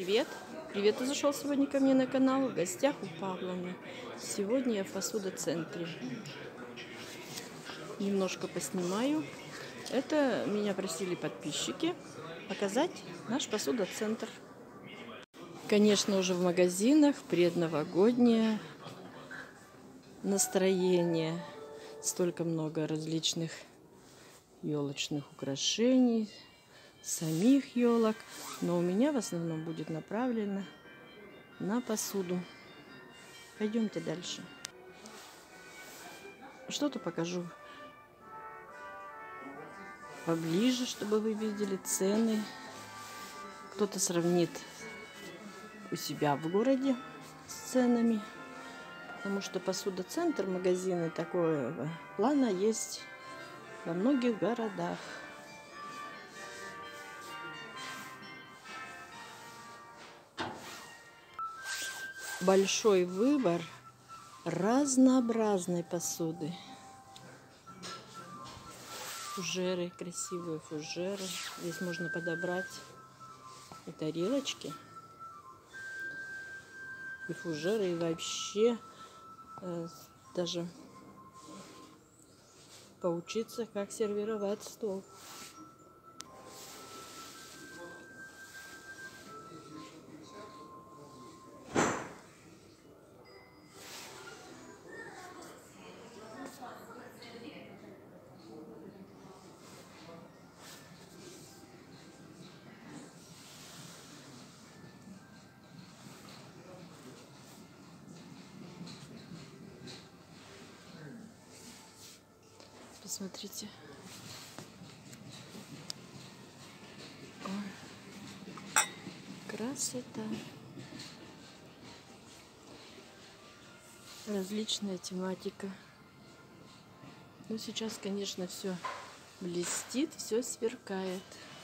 привет! Привет, ты зашел сегодня ко мне на канал. В гостях у Павловны. Сегодня я в посудоцентре. Немножко поснимаю. Это меня просили подписчики показать наш посудоцентр. Конечно, уже в магазинах предновогоднее настроение. Столько много различных елочных украшений, самих елок. Но у меня в основном будет направлено на посуду. Пойдемте дальше. Что-то покажу поближе, чтобы вы видели цены. Кто-то сравнит у себя в городе с ценами, потому что посудоцентр, магазины такого плана есть во многих городах. Большой выбор разнообразной посуды. Фужеры, красивые фужеры. Здесь можно подобрать и тарелочки, и фужеры, и вообще даже поучиться, как сервировать стол. Посмотрите. Ой, красота. Различная тематика. Ну, сейчас, конечно, все блестит, все сверкает.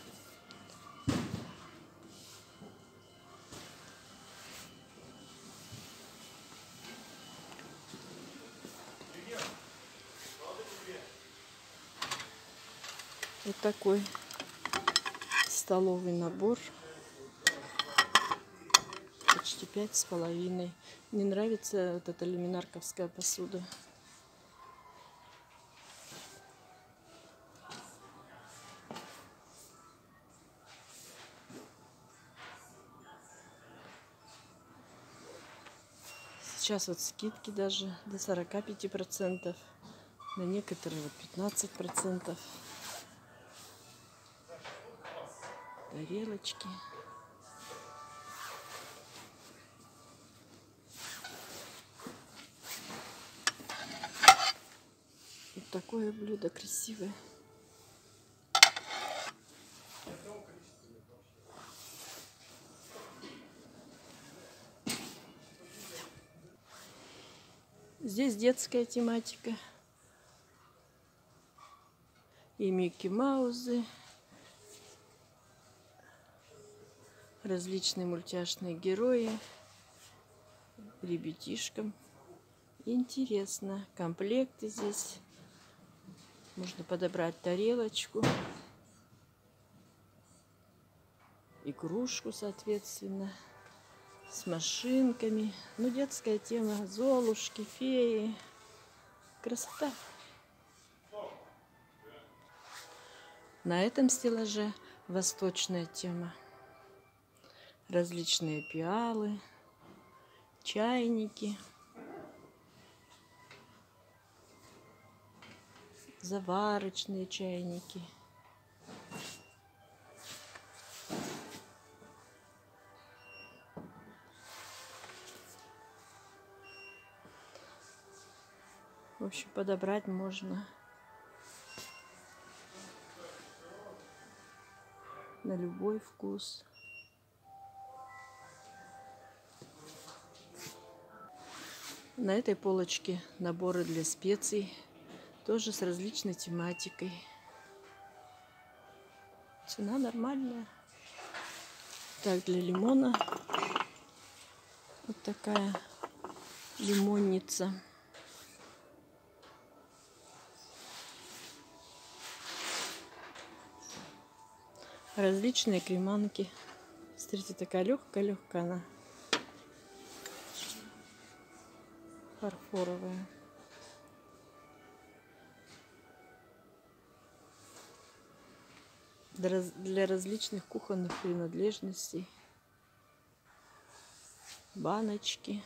Вот такой столовый набор. Почти 5,5. Мне нравится вот эта люминарковская посуда. Сейчас вот скидки даже до 45%. На некоторые вот 15%. Тарелочки. Вот такое блюдо красивое. Здесь детская тематика. И Микки Маузы. Различные мультяшные герои. Ребятишкам интересно. Комплекты здесь. Можно подобрать тарелочку. Игрушку, соответственно. С машинками. Ну, детская тема. Золушки, феи. Красота. На этом стеллаже восточная тема. Различные пиалы, чайники, заварочные чайники. В общем, подобрать можно на любой вкус. На этой полочке наборы для специй, тоже с различной тематикой. Цена нормальная. Так, для лимона вот такая лимонница. Различные креманки с Смотрите, такая легкая она. Фарфоровая. Для различных кухонных принадлежностей. Баночки.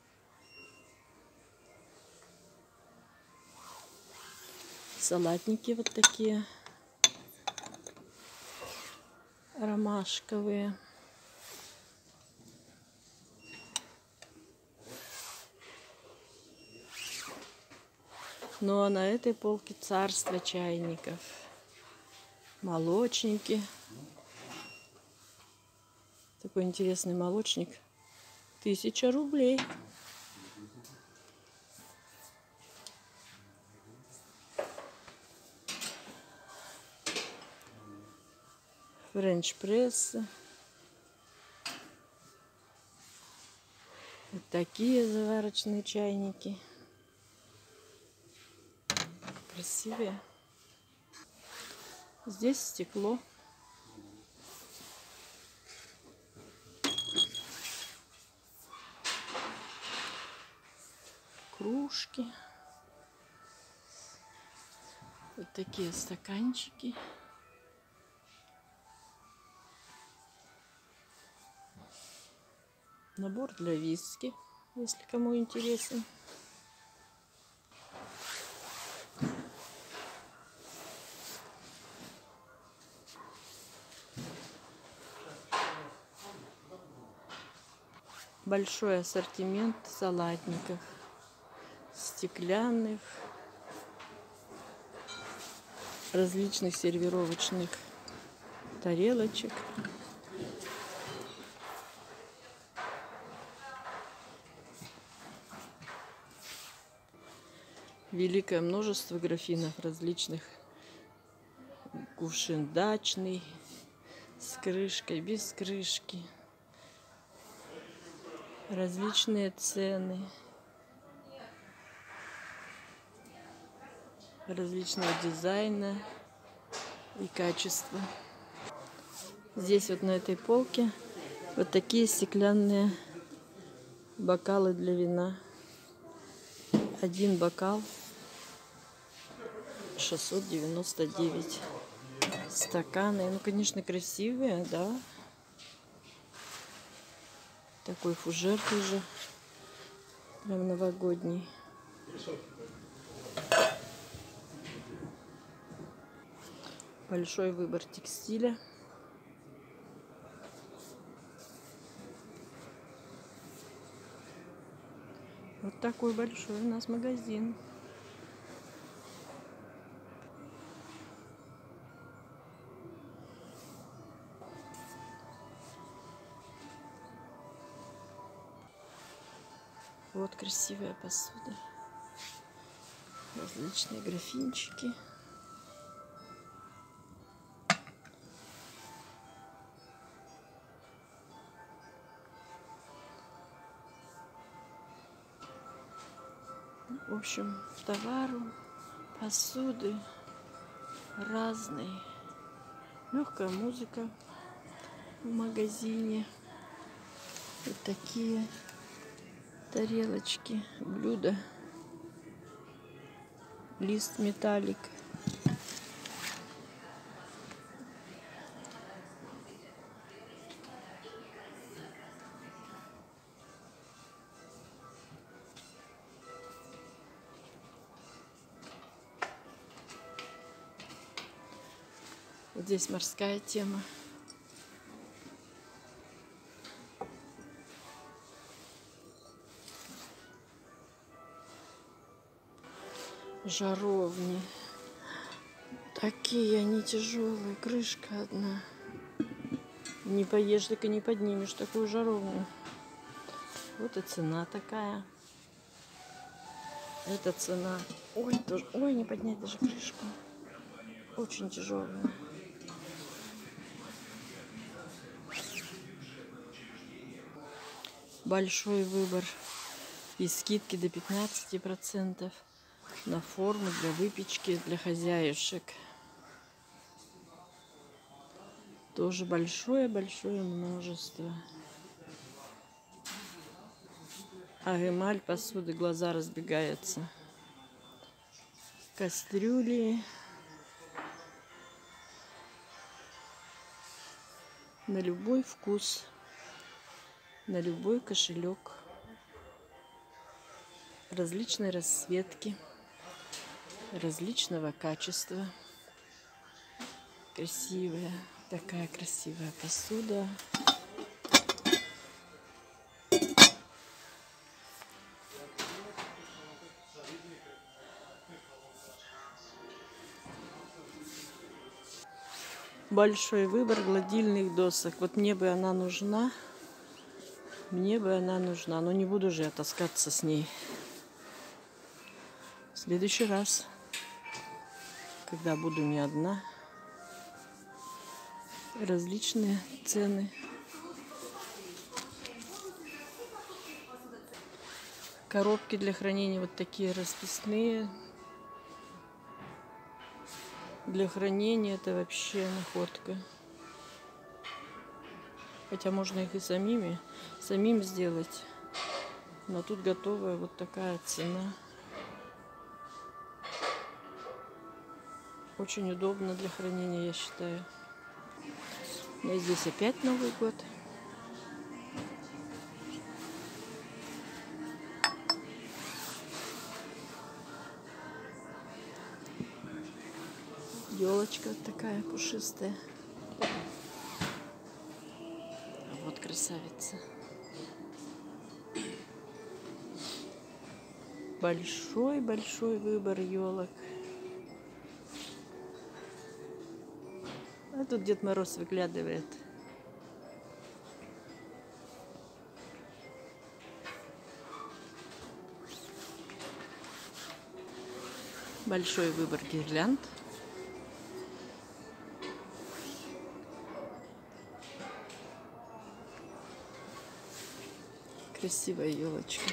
Салатники вот такие. Ромашковые. Ну а на этой полке царство чайников. Молочники. Такой интересный молочник. 1000 рублей. Френч-прессы. Вот такие заварочные чайники. Красивые. Здесь стекло. Кружки. Вот такие стаканчики. Набор для виски, если кому интересно. Большой ассортимент салатников. Стеклянных. Различных сервировочных тарелочек. Великое множество графинов различных. Кувшин дачный, с крышкой, без крышки. Различные цены. Различного дизайна и качества. Здесь вот на этой полке вот такие стеклянные бокалы для вина. Один бокал 699. Стаканы, ну, конечно, красивые, да. Такой фужер тоже, прям новогодний. Большой выбор текстиля. Вот такой большой у нас магазин. Вот красивая посуда. Различные графинчики. В общем, товару, посуды разные. Легкая музыка в магазине. Вот такие тарелочки, блюда. Лист металлик. Вот здесь морская тема. Жаровни. Такие они тяжелые. Крышка одна. Не поешь, так и не поднимешь такую жаровню. Вот и цена такая. Это цена. Ой, тоже. Ой, не поднять даже крышку. Очень тяжелая. Большой выбор и скидки до 15% на формы для выпечки для хозяюшек. Тоже большое-большое множество. А эмаль посуды, глаза разбегаются. Кастрюли. На любой вкус, на любой кошелек. Различной расцветки, различного качества. Красивая, такая красивая посуда. Большой выбор гладильных досок. Вот мне бы она нужна. Мне бы она нужна. Но не буду же я таскаться с ней. В следующий раз, когда буду не одна. Различные цены. Коробки для хранения вот такие расписные. Для хранения это вообще находка. Хотя можно их и самим сделать. Но тут готовая вот такая цена. Очень удобно для хранения, я считаю. И здесь опять Новый год. Елочка такая пушистая. А вот красавица. Большой-большой выбор елок. А тут Дед Мороз выглядывает. Большой выбор гирлянд. Красивая елочка.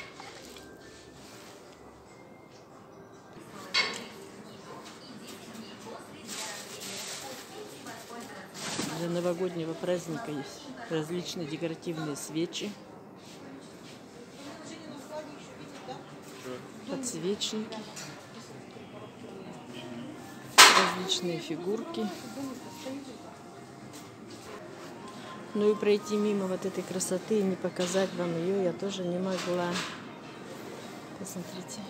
Для новогоднего праздника есть различные декоративные свечи, подсвечники, различные фигурки. Ну и пройти мимо вот этой красоты и не показать вам ее я тоже не могла. Посмотрите.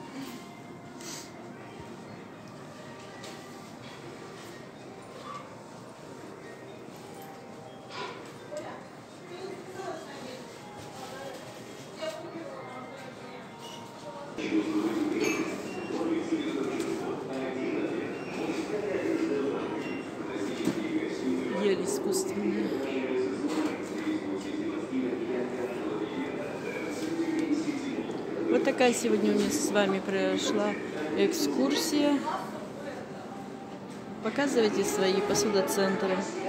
Ель искусственная. Вот такая сегодня у нас с вами прошла экскурсия. Показывайте свои посудоцентры.